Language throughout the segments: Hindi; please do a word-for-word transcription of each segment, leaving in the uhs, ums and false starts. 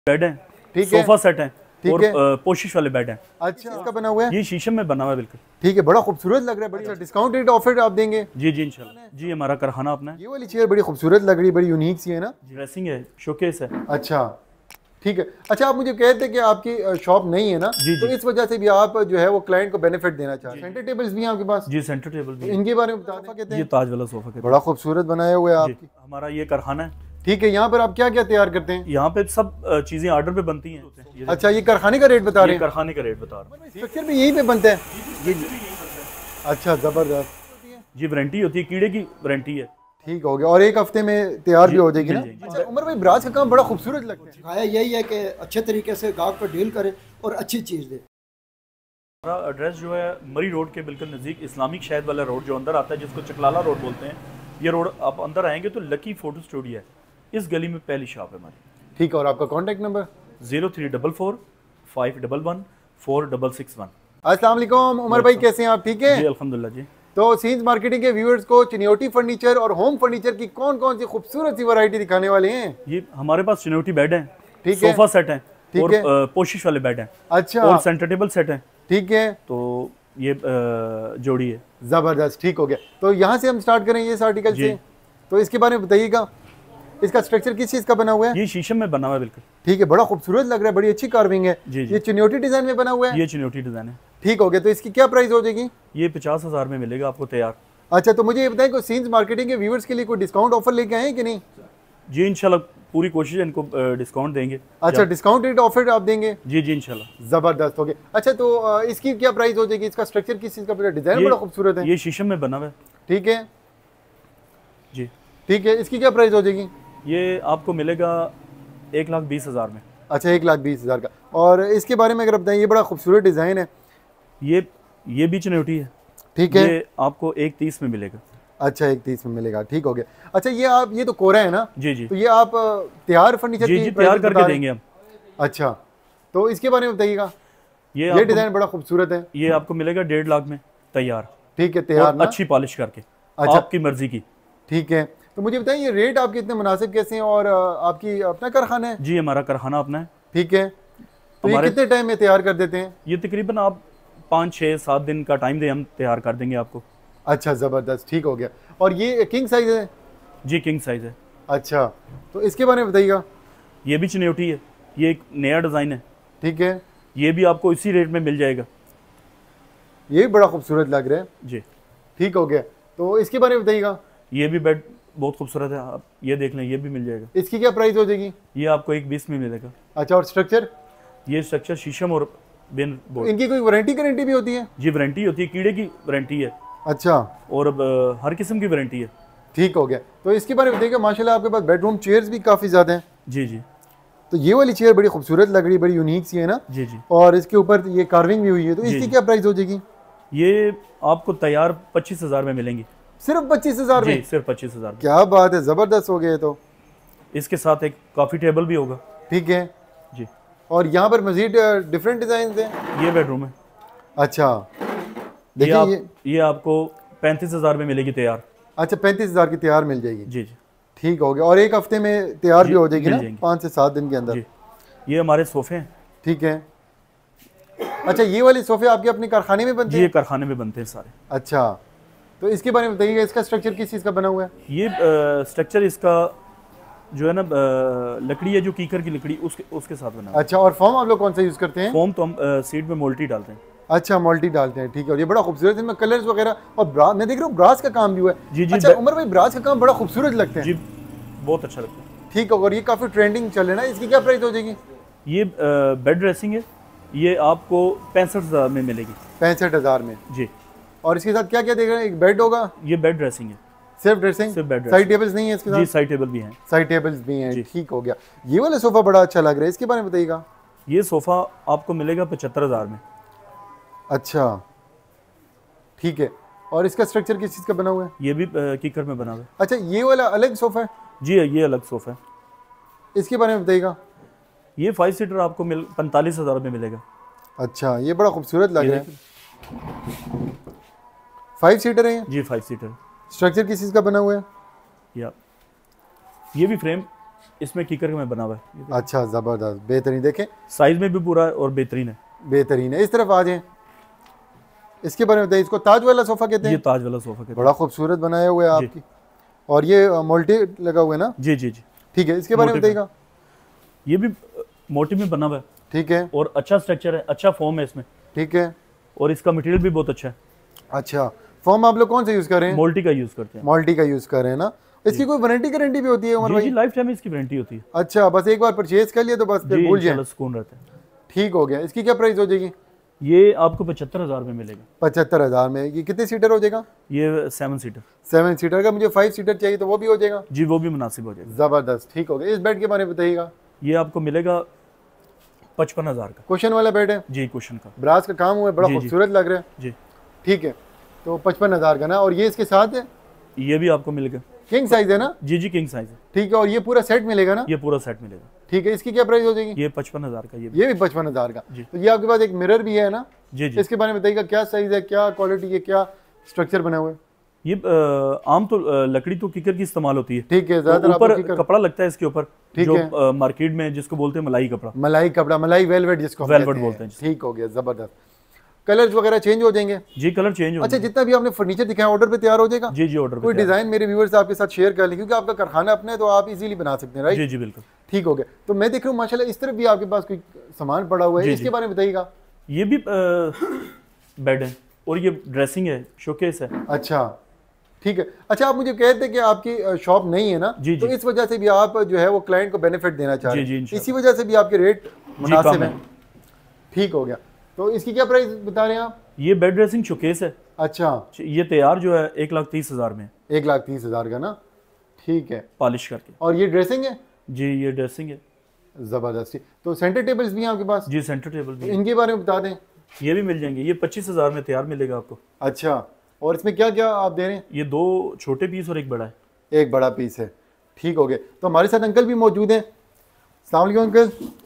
बेड है, ठीक है, सोफा सेट है और है? पोशिश वाले बेड हैं। अच्छा, इसका बना हुआ है, ये शीशम में बना हुआ है बिल्कुल। ठीक है, बड़ा खूबसूरत लग रहा है। बड़ा डिस्काउंट रेट ऑफर आप देंगे? जी जी इंशाल्लाह। जी हमारा कारखाना अपना है। ये वाली चेयर बड़ी खूबसूरत लग रही है, बड़ी यूनिक सी है ना। ड्रेसिंग है, शोकेस है। अच्छा ठीक है। अच्छा, आप मुझे कहते हैं कि आपकी शॉप नहीं है ना, जी, तो जी। इस वजह से भी आप जो है वो क्लाइंट को बेनिफिट देना चाहते हैं। सेंटर टेबल्स भी हैं आपके पास? जी सेंटर टेबल भी है। इनके बारे में बता दें। कहते ये हैं ताज वाला सोफा कहते हैं। बड़ा खूबसूरत बनाया हुआ है आपकी। हमारा ये कारखाना है। ठीक है, यहाँ पर आप क्या क्या तैयार करते हैं? यहाँ पे सब चीजें ऑर्डर पे बनती हैं। अच्छा, ये कारखाने का रेट बता रहे हैं? कारखाने का रेट बता रहा हूँ। स्ट्रक्चर भी यहीं पे बनता है? जी जी। अच्छा, जबरदस्त। जी वारंटी होती है, कीड़े की वारंटी है। ठीक हो गया, और एक हफ्ते में तैयार भी हो जाएगी ना। जी, जी। अच्छा उमर भाई, ब्राज का काम बड़ा खूबसूरत लगता है। सिखाया यही है कि अच्छे तरीके से गाहक को डील करे और अच्छी चीज़ दे। हमारा एड्रेस जो है मरी रोड के बिल्कुल नज़दीक, इस्लामिक शहद वाला रोड जो अंदर आता है, जिसको चकलाला रोड बोलते हैं। ये रोड आप अंदर आएंगे तो लकी फोटो स्टूडियो है, इस गली में पहली शॉप है हमारी। ठीक है, और आपका contact number? Zero three double four five double one four double six one. अस्सलाम वालेकुम उमर भाई, कैसे हैं आप? ठीक है जी अल्हम्दुलिल्लाह जी। तो सीन्स मार्केटिंग के व्यूअर्स को चिन्योटी फर्नीचर और होम फर्नीचर की कौन कौन सी खूबसूरत सी वैरायटी दिखाने वाले हैं? ये हमारे पास चिन्योटी बेड है, ठीक है, सोफा सेट है ठीक और है, पोशिश वाले बेड हैं। अच्छा, और सेंटर टेबल सेट है। ठीक है, तो ये जोड़ी है। जबरदस्त, ठीक हो गया। तो यहाँ से हम स्टार्ट करें ये इस आर्टिकल से, तो इसके बारे में बताइएगा। इसका स्ट्रक्चर किस चीज़ का बना हुआ है? ये शीशम में बना हुआ है बिल्कुल। ठीक है, बड़ा खूबसूरत लग रहा है, बड़ी अच्छी कार्विंग है। जी, जी। ये चिन्योटी डिजाइन में बना हुआ है? ये चिन्योटी डिजाइन है। ठीक हो गया। तो इसकी क्या प्राइस हो जाएगी? ये पचास हजार में मिलेगा आपको तैयार। अच्छा, तो मुझे ये बताएं कि सीन्स मार्केटिंग के व्यूअर्स के लिए कोई डिस्काउंट ऑफर लेके आए हैं कि नहीं? जी इंशाल्लाह पूरी कोशिश है, इनको डिस्काउंट देंगे। अच्छा, डिस्काउंट रेट ऑफर आप देंगे? जी जी इंशाल्लाह। जबरदस्त हो गया। अच्छा, तो इसकी क्या प्राइस हो जाएगी? इसका स्ट्रक्चर किस चीज़ का? डिजाइन बड़ा खूबसूरत है। ये शीशम में बना हुआ है। ठीक है जी, ठीक है। इसकी क्या प्राइस हो जाएगी? ये आपको मिलेगा एक लाख बीस हजार में। अच्छा, एक लाख बीस हजार का। और इसके बारे में अगर बताएं, ये बड़ा खूबसूरत डिजाइन है। ये ये भी चिन्योटी है। ठीक है, ये आपको एक तीस में मिलेगा। अच्छा, एक तीस में मिलेगा। ठीक हो गया। अच्छा, ये आप ये तो कोरा है ना? जी जी। तो ये आप तैयार फर्नीचर जी की जी तैयार करके देंगे हम। अच्छा, तो इसके बारे में बताइएगा। ये ये डिजाइन बड़ा खूबसूरत है। ये आपको मिलेगा डेढ़ लाख में तैयार। ठीक है, तैयार ना? अच्छी पॉलिश करके। अच्छा, आपकी मर्जी की। ठीक है। तो मुझे बताइए ये रेट आपके इतने मुनासिब कैसे हैं, और आपकी अपना कारखाना है? जी हमारा कारखाना अपना है। ठीक है। तो ये कितने टाइम में तैयार कर देते हैं? ये तकरीबन आप पाँच छः सात दिन का टाइम दे, हम तैयार कर देंगे आपको। अच्छा, ज़बरदस्त, ठीक हो गया। और ये किंग साइज है? जी किंग साइज है। अच्छा, तो इसके बारे में बताइएगा। ये भी चिन्योटी है, ये एक नया डिज़ाइन है। ठीक है, ये भी आपको इसी रेट में मिल जाएगा। ये भी बड़ा खूबसूरत लग रहा है। जी, ठीक हो गया। तो इसके बारे में बताइएगा। ये भी बेड बहुत खूबसूरत है, आप ये देख लें, ये भी मिल जाएगा। इसकी क्या प्राइस हो जाएगी? ये आपको एक बीस में मिलेगा। अच्छा, और स्ट्रक्चर? ये स्ट्रक्चर शीशम और बिन बोर्ड। इनकी कोई वारंटी गारंटी भी होती है? जी वारंटी होती है, कीड़े की वारंटी है। अच्छा, और हर किस्म की वारंटी है। ठीक हो गया। तो इसके बारे में बताइएगा। माशाल्लाह आपके पास बेडरूम चेयर्स भी काफ़ी ज़्यादा हैं। जी जी। तो ये वाली चेयर बड़ी खूबसूरत लग रही है, बड़ी यूनिक सी है ना? जी जी। और इसके ऊपर ये कार्विंग भी हुई है। तो इसकी क्या प्राइस हो जाएगी? ये आपको तैयार पच्चीस हजार में मिलेंगी। सिर्फ पच्चीस हजार में? सिर्फ पच्चीस हजार। क्या बात है, जबरदस्त हो गया। तो इसके साथ एक कॉफी टेबल भी होगा। ठीक है जी। और यहाँ पर मजीद डिफरेंट डिजाइन हैं। ये बेडरूम है। अच्छा, देखिए ये, आप, ये ये आपको पैंतीस हजार में मिलेगी तैयार। अच्छा, पैंतीस हजार की तैयार मिल जाएगी। जी जी। ठीक हो गया। और एक हफ्ते में तैयार भी हो जाएगी ना? पाँच से सात दिन के अंदर। जी। ये हमारे सोफे हैं। ठीक है। अच्छा, ये वाले सोफे आपके अपने कारखाने में बनते हैं? ये कारखाने में बनते हैं सारे। अच्छा, तो इसके बारे में बताइएगा। इसका स्ट्रक्चर किस चीज़ का बना हुआ है? ये स्ट्रक्चर इसका जो है ना लकड़ी है, जो कीकर की लकड़ी, उसके उसके साथ बना। अच्छा, और फॉर्म आप लोग कौन सा यूज़ करते हैं? फॉर्म तो हम सीट में मोल्टी डालते हैं। अच्छा, मोल्टी डालते हैं। ठीक है। और ये बड़ा खूबसूरत है, कलर्स वगैरह, और ब्रा मैं देख रहा हूँ ब्रास का काम भी हुआ है। जी जी। अच्छा उमर भाई, ब्रास का काम बड़ा खूबसूरत लगता है। जी, बहुत अच्छा लगता है। ठीक है। और ये काफ़ी ट्रेंडिंग चल रहा है ना? इसकी क्या प्राइस हो जाएगी? ये बेड ड्रेसिंग है, ये आपको पैंसठ हज़ार में मिलेगी। पैंसठ हज़ार में? जी। और इसके साथ क्या क्या देख रहे हैं? एक बेड होगा? ये बेड ड्रेसिंग है। सिर्फ ड्रेसिंग? सिर्फ बेड। साइड टेबल्स नहीं है इसके साथ? जी साइड टेबल भी हैं। साइड टेबल्स भी हैं। ठीक हो गया। ये वाला सोफा बड़ा अच्छा लग रहा है, इसके बारे में बताइएगा। ये सोफा आपको मिलेगा पचहत्तर हज़ार में। अच्छा, ठीक है। और इसका स्ट्रक्चर किस चीज़ का बना हुआ है? ये भी कीकर में बना हुआ है। अच्छा, ये वाला अलग सोफा है? जी, ये अलग सोफा है। इसके बारे में बताइएगा। ये फाइव सीटर आपको मिल पैंतालीस हज़ार में मिलेगा। अच्छा, ये बड़ा खूबसूरत लग रहा है। फाइव सीटर है? जी फाइव सीटर। स्ट्रक्चर किस चीज़ का बना हुआ है? या ये भी फ्रेम इसमें कीकर में बना हुआ है। ये अच्छा ज़बरदस्त, बेहतरीन। देखें साइज में भी पूरा है और बेहतरीन है, बेहतरीन है। इस तरफ आ जाए, इसके बारे में बताइए। इसको ताज वाला सोफा कहते ये हैं। ताज वाला सोफा कहते बड़ा खूबसूरत बनाया हुआ है आपकी, और ये मोल्टी लगा हुआ है ना? हैं। जी जी जी। ठीक है, इसके बारे में मोटिव बताइएगा। ये भी मोटी में बना हुआ है ठीक है और अच्छा स्ट्रक्चर है, अच्छा फॉर्म है इसमें, ठीक है। और इसका मटेरियल भी बहुत अच्छा है। अच्छा, फॉर्म आप लोग कौन सा यूज़ कर रहे हैं? मोल्टी का यूज़ करते हैं। मॉल्टी का यूज़ कर रहे हैं ना? इसकी कोई वारंटी गारंटी भी होती है उमर जी भाई? जी, लाइफ टाइम इसकी वारंटी होती है। अच्छा, बस एक बार परचेज कर लिया तो बस फिर जी भूल जाए। इंशाल्लाह सुकून रहता है। ठीक हो गया। इसकी क्या प्राइस हो जाएगी? ये आपको पचहत्तर हज़ार में मिलेगा। पचहत्तर हज़ार में। ये कितने सीटर हो जाएगा? ये सेवन सीटर। सेवन सीटर का। मुझे फाइव सीटर चाहिए तो वो भी हो जाएगा? जी वो भी मुनासिब हो जाएगा। ज़बरदस्त, ठीक हो गया। इस बेड के बारे में बताइएगा। ये आपको मिलेगा पचपन हज़ार का। क्वेश्चन वाला बेड है, जी कुशन का। ब्रास का काम हुआ है, बड़ा जी, जी। खूबसूरत लग रहा है। जी ठीक है, तो पचपन हज़ार का ना। और ये इसके साथ है, ये भी आपको मिलेगा। किंग साइज है ना? जी जी किंग साइज है। ठीक है, और ये पूरा सेट मिलेगा ना? ये पूरा सेट मिलेगा। ठीक है, इसकी क्या प्राइस हो जाएगी? ये पचपन हज़ार का। ये भी। ये भी पचपन हज़ार का। जी। तो ये आपके पास एक मिरर भी है ना? जी जी। इसके बारे में बताइएगा, क्या साइज है, क्या क्वालिटी है, क्या स्ट्रक्चर बना हुआ है? ये अ, आम तो अ, लकड़ी तो कीकर की इस्तेमाल होती है। ठीक है, तो ज़्यादातर आप ऊपर लोग की कर- कपड़ा लगता है इसके ऊपर, ठीक जो है। अ, मार्केट में जिसको बोलते हैं मलाई कपड़ा। मलाई कपड़ा, मलाई वेलवेट जिसको हम वेलवेट कहते बोलते हैं। ठीक हो गया, ज़बरदस्त। कलर्स वगैरह चेंज हो जाएंगे? जी कलर चेंज हो अच्छा, जाएगा। जितना भी आपने फर्नीचर दिखाया ऑर्डर पे तैयार हो जाएगा? जी जी ऑर्डर कोई पे तैयार। डिजाइन मेरे व्यूअर्स आपके साथ शेयर कर लें, क्योंकि आपका कारखाना अपना है तो आप इजीली बना सकते हैं, राइट? जी जी बिल्कुल। ठीक हो गया। तो मैं देख रहा हूँ माशाल्लाह इस तरफ भी आपके पास कोई सामान पड़ा हुआ है, जी, इसके जी। बारे में बताइएगा। ये भी बेड है और ये ड्रेसिंग है, शोकेस है। अच्छा, ठीक है। अच्छा, आप मुझे कहते हैं कि आपकी शॉप नहीं है ना? जी, तो जी। इस वजह से भी आप जो है वो क्लाइंट को बेनिफिट देना चाह रहे जी, जी, हैं, इंशाल्लाह। इसी वजह से भी आपके रेट मुनासिब कम है। है। ठीक हो गया। तो इसकी क्या प्राइस बता रहे हैं आप? ये बेड ड्रेसिंग शोकेस है। अच्छा, ये तैयार जो है एक लाख तीस हज़ार में, एक लाख तीस हजार का ना? ठीक है। पॉलिश करके। और ये ड्रेसिंग है? जी ये ड्रेसिंग है। जबरदस्ती। तो सेंटर टेबल्स भी हैं आपके पास? जी सेंटर टेबल भी है। इनके बारे में बता दें। ये भी मिल जाएंगे। ये पच्चीस हज़ार में तैयार मिलेगा आपको। अच्छा, और इसमें क्या क्या आप दे रहे हैं? ये दो छोटे पीस और एक बड़ा है। एक बड़ा पीस है। ठीक हो गया। तो हमारे साथ अंकल भी मौजूद हैं। अस्सलाम वालेकुम अंकल,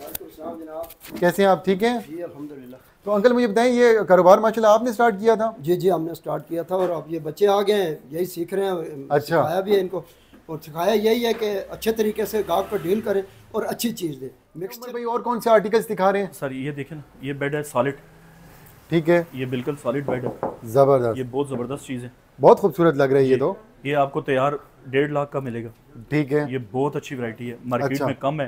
जनाब कैसे हैं आप? ठीक हैं? जी अल्हम्दुलिल्लाह। तो अंकल मुझे बताएं, ये कारोबार माशाल्लाह आपने स्टार्ट किया था? जी जी हमने स्टार्ट किया था और अब ये बच्चे आ गए हैं, यही सीख रहे हैं। अच्छा। सिखाया भी है इनको, और सिखाया यही है कि अच्छे तरीके से गाहक को डील करें और अच्छी चीज़ दें। मिक्सचर भाई और कौन से आर्टिकल्स दिखा रहे हैं? सर ये देखें ना, ये बेड है सॉलिड। ठीक है, ये बिल्कुल सॉलिड बेड है। जबरदस्त, ये बहुत ज़बरदस्त चीज़ है। बहुत खूबसूरत लग रहा है ये तो। ये आपको तैयार डेढ़ लाख का मिलेगा। ठीक है, ये बहुत अच्छी वैरायटी है, मार्केट अच्छा। में कम है।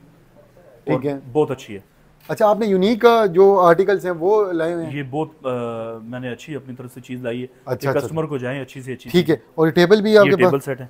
ठीक और है। बहुत अच्छी है। अच्छा, आपने यूनिक जो आर्टिकल्स हैं वो लाए हुए हैं? ये बहुत अ, मैंने अच्छी अपनी तरफ से चीज़ लाई है अच्छा, कि अच्छा। कस्टमर को जाए अच्छी से अच्छी। ठीक है। और ये टेबल भी ये आपके टेबल पास? सेट है।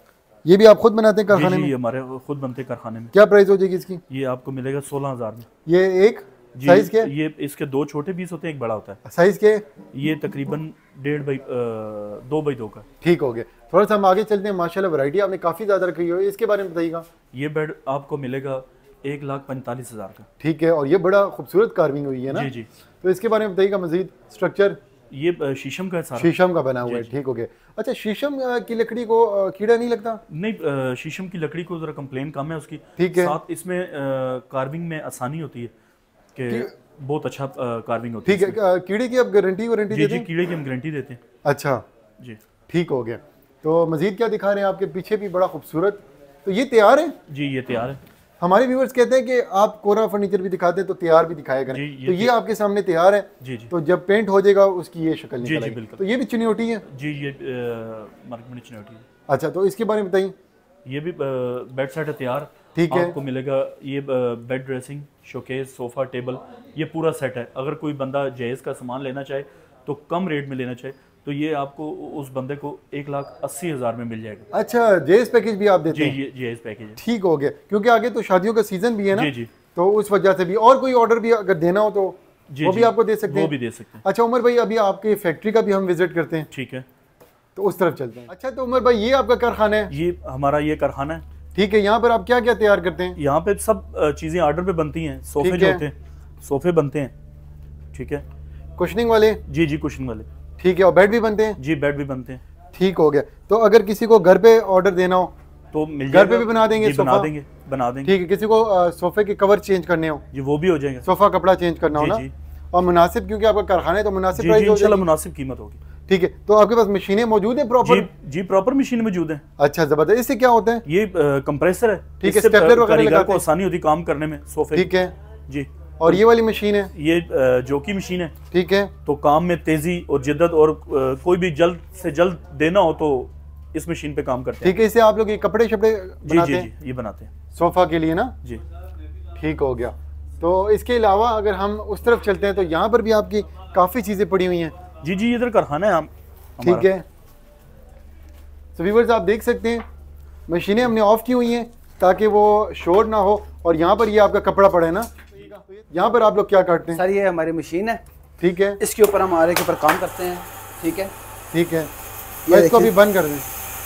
ये भी आप खुद बनाते हैं जी कारखाने जी में? ये हमारे खुद बनते हैं कारखाने में। क्या प्राइस हो जाएगी इसकी? ये आपको मिलेगा सोलह हज़ार में। ये एक जी साइज के? ये इसके दो छोटे पीस होते हैं, एक बड़ा होता है। साइज के? ये तकरीबन डेढ़ बाई अ, दो बाई दो का। ठीक हो गया। थोड़ा सा हम आगे चलते हैं। माशाल्लाह वैरायटी आपने काफ़ी ज़्यादा रखी है, इसके बारे में बताइएगा। ये बेड आपको मिलेगा एक लाख पैंतालीस हज़ार का। ठीक है। और ये बड़ा खूबसूरत कार्विंग हुई है ना? जी जी। तो इसके बारे में बताइएगा मजीद। स्ट्रक्चर ये अ, शीशम का है सारा। शीशम का बना हुआ है। जी, ठीक हो गया। अच्छा, शीशम अ, की लकड़ी को अ, कीड़ा नहीं लगता? नहीं अ, शीशम की लकड़ी को जरा कंप्लेन कम है उसकी। ठीक है। साथ इसमें कार्विंग में आसानी होती है कि बहुत अच्छा कार्विंग होती है। ठीक है। अ, कीड़े की आप गारंटी वारंटी जी देते जी हैं? कीड़े की हम गारंटी देते हैं। अच्छा, जी ठीक हो गया। तो मजीद क्या दिखा रहे हैं? आपके पीछे भी बड़ा खूबसूरत। तो ये तैयार है? जी ये तैयार है। हमारे व्यूअर्स कहते हैं कि आप कोरा फर्नीचर भी दिखाते हैं तो तैयार भी दिखाया करें। जी, ये तो ये आपके सामने तैयार है। जी जी तो जब पेंट हो जाएगा उसकी ये शक्ल जी, निकल जी, आएगी। बिल्कुल। तो ये भी चुनौती है? जी ये मार्केट में चुनौती है। अच्छा, तो इसके बारे में बताइए। ये भी बेड सेट है तैयार। ठीक है। आपको मिलेगा ये bed dressing, showcase, sofa, table, ये पूरा सेट है। अगर कोई बंदा जहेज का सामान लेना चाहे तो कम रेट में लेना चाहे तो ये आपको उस बंदे को एक लाख अस्सी हज़ार में मिल जाएगा। अच्छा, जेस पैकेज भी आप देते जी हैं? ये जहेज पैकेज है। ठीक हो गया, क्योंकि आगे तो शादियों का सीजन भी है ना? जी जी तो उस वजह से भी। और कोई ऑर्डर भी अगर देना हो तो जी वो जी, भी आपको दे सकते वो हैं? भी दे सकते हैं। अच्छा उमर भाई, अभी आपके फैक्ट्री का भी हम विजिट करते हैं, ठीक है। तो उस तरफ चलते हैं। अच्छा, तो उमर भाई ये आपका कारखाना है? ये हमारा ये कारखाना है। ठीक है। यहाँ पर आप क्या क्या तैयार करते हैं? यहाँ पे सब अ, चीजें ऑर्डर पे बनती हैं। सोफे ठीक जो है। होते हैं, सोफे बनते हैं। ठीक है। कुशनिंग वाले? जी जी कुशन वाले। ठीक है। और बेड भी बनते हैं? जी बेड भी बनते हैं। ठीक हो गया। तो अगर किसी को घर पे ऑर्डर देना हो तो मिल घर जाएगा। पे भी बना देंगे? जी, बना सोफा? देंगे बना देंगे। ठीक है। किसी को अ, सोफे के कवर चेंज करने हो, जी वो भी हो जाएगा। सोफा कपड़ा चेंज करना हो जी, ना? जी। और मुनासिब, क्योंकि आपका कारखाना है तो मुनासिब जी प्राइस जी हो इंशाल्लाह जाएगी। मुनासिब कीमत होगी। ठीक है, तो आपके पास मशीनें मौजूद है प्रॉपर? जी जी प्रॉपर मशीन मौजूद है। अच्छा जबरदस्त। इससे क्या होता है? ये कंप्रेसर है, ठीक है, स्टेपलर वगैरह लगाते को आसानी होती काम करने में सोफे। ठीक है जी। और ये वाली मशीन है? ये जो की मशीन है। ठीक है, तो काम में तेजी और जिद्दत और कोई भी जल्द से जल्द देना हो तो इस मशीन पे काम करते हैं। ठीक है, इससे आप लोग ये कपड़े शपड़े बनाते जी, हैं? जी जी ये बनाते हैं सोफा के लिए ना जी। ठीक हो गया। तो इसके अलावा अगर हम उस तरफ चलते हैं तो यहाँ पर भी आपकी काफ़ी चीज़ें पड़ी हुई हैं। जी जी इधर कारखाना है हम। ठीक है, तो व्यूअर्स आप देख सकते हैं मशीनें हमने ऑफ की हुई हैं ताकि वो शोर ना हो। और यहाँ पर ये आपका कपड़ा पड़ा है ना, यहाँ पर आप लोग क्या काटते हैं? सर ये हमारी मशीन है। ठीक है, इसके ऊपर हम आरे के ऊपर काम करते हैं। ठीक है ठीक है, तो इसको भी बंद कर दें।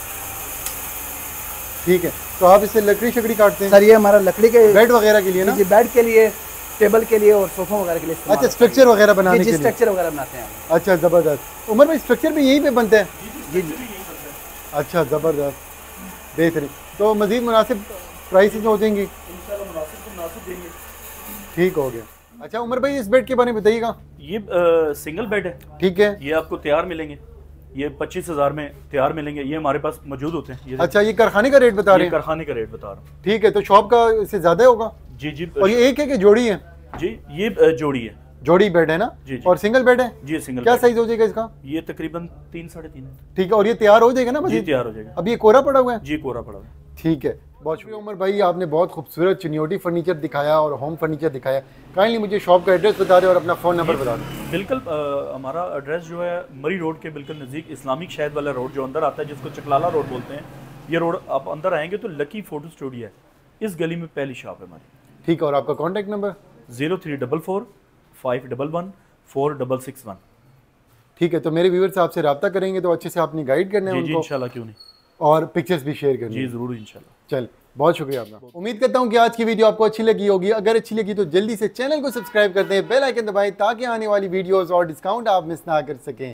ठीक है, तो आप इससे लकड़ी शकड़ी काटते हैं? सर ये हमारा लकड़ी के बेड वगैरह के लिए ना? जी बेड के लिए, टेबल के लिए और सोफों वगैरह के लिए। अच्छा, स्ट्रक्चर वगैरह बनाने के लिए? स्ट्रक्चर वगैरह बनाते हैं। अच्छा ज़बरदस्त। उमर भाई स्ट्रक्चर भी यहीं पे बनते हैं? जी जी। अच्छा ज़बरदस्त, बेहतरीन। तो मज़ीद मुनासिब प्राइसेस हो जाएंगी? ठीक हो गया। अच्छा उमर भाई इस बेड के बारे में बताइएगा। ये आ, सिंगल बेड है। ठीक है, ये आपको तैयार मिलेंगे, ये पच्चीस हजार में तैयार मिलेंगे। ये हमारे पास मौजूद होते हैं। ये अच्छा, ये कारखाने का रेट बता रहे हैं? कारखाने का रेट बता रहा हूँ। ठीक है, तो शॉप का इससे ज्यादा होगा? जी जी। और ये एक है कि जोड़ी है? जी ये जोड़ी है। जोड़ी बेड है ना? जी जी। और सिंगल बेड है? जी सिंगल। क्या साइज हो जाएगा इसका? ये तकरीबन तीन साढ़े तीन है। ठीक है, और ये तैयार हो जाएगा ना? जी तैयार हो जाएगा। अब ये कोरा पड़ा हुआ है? जी कोरा पड़ा हुआ है। ठीक है, बहुत शुक्रिया उमर भाई, आपने बहुत खूबसूरत चिन्योटी फर्नीचर दिखाया और होम फर्नीचर दिखाया। काइंडली मुझे शॉप का एड्रेस बता दें और अपना फ़ोन नंबर बता दें। बिल्कुल, हमारा एड्रेस जो है मरी रोड के बिल्कुल नज़दीक इस्लामिक शहर वाला रोड जो अंदर आता है, जिसको चकलाला रोड बोलते हैं। ये रोड आप अंदर आएंगे तो लकी फ़ोटो स्टूडियो है, इस गली में पहली शॉप है हमारी। ठीक है, और आपका contact number? Zero three double four five double one four double six one. ठीक है, तो मेरे व्यूअर्स से आपसे रब्ता करेंगे तो अच्छे से आपने गाइड करना है जी, उनको। इंशाल्लाह, क्यों नहीं, और पिक्चर्स भी शेयर करनी जी है। ज़रूर इंशाल्लाह। चल, बहुत शुक्रिया आपका। उम्मीद करता हूँ कि आज की वीडियो आपको अच्छी लगी होगी। अगर अच्छी लगी तो जल्दी से चैनल को सब्सक्राइब कर दें, बेल आइकन दबाएं ताकि आने वाली वीडियोस और डिस्काउंट आप मिस ना कर सकें।